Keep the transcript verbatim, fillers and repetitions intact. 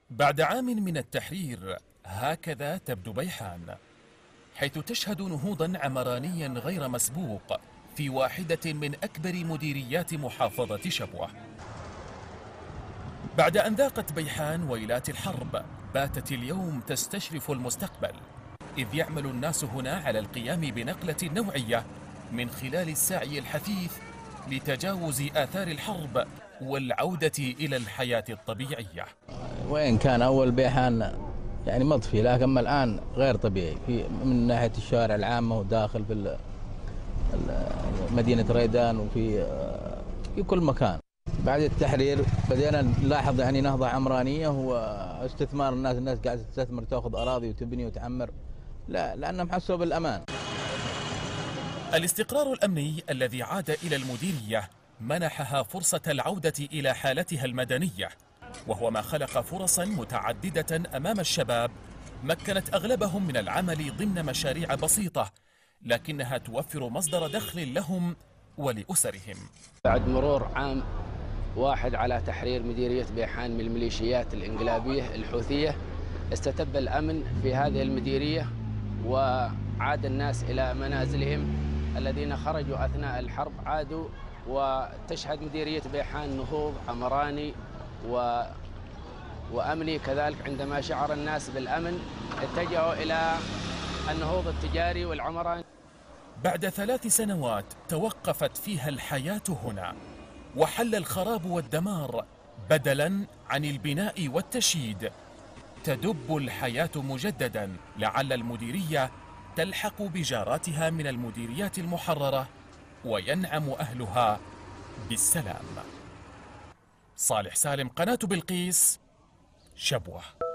بعد عام من التحرير هكذا تبدو بيحان، حيث تشهد نهوضا عمرانيا غير مسبوق في واحدة من أكبر مديريات محافظة شبوة. بعد أن ذاقت بيحان ويلات الحرب، باتت اليوم تستشرف المستقبل، إذ يعمل الناس هنا على القيام بنقلة نوعية من خلال السعي الحثيث لتجاوز آثار الحرب والعودة إلى الحياة الطبيعية. وين كان أول بيحان يعني مطفي، لكن الآن غير طبيعي في من ناحية الشوارع العامة وداخل في مدينة ريدان وفي في كل مكان. بعد التحرير بدينا نلاحظ يعني نهضة عمرانية واستثمار الناس، الناس قاعدة تستثمر تأخذ أراضي وتبني وتعمر، لا لأنهم حسوا بالأمان. الاستقرار الأمني الذي عاد إلى المديرية منحها فرصة العودة إلى حالتها المدنية، وهو ما خلق فرصا متعددة أمام الشباب مكنت أغلبهم من العمل ضمن مشاريع بسيطة، لكنها توفر مصدر دخل لهم ولأسرهم. بعد مرور عام واحد على تحرير مديرية بيحان من الميليشيات الإنقلابية الحوثية، استتب الأمن في هذه المديرية وعاد الناس إلى منازلهم. الذين خرجوا أثناء الحرب عادوا، وتشهد مديرية بيحان نهوض عمراني و... وأمني كذلك. عندما شعر الناس بالأمن اتجهوا إلى النهوض التجاري والعمراني. بعد ثلاث سنوات توقفت فيها الحياة هنا، وحل الخراب والدمار بدلاً عن البناء والتشييد. تدب الحياة مجدداً، لعل المديرية تلحق بجاراتها من المديريات المحررة وينعم أهلها بالسلام. صالح سالم، قناة بلقيس، شبوة.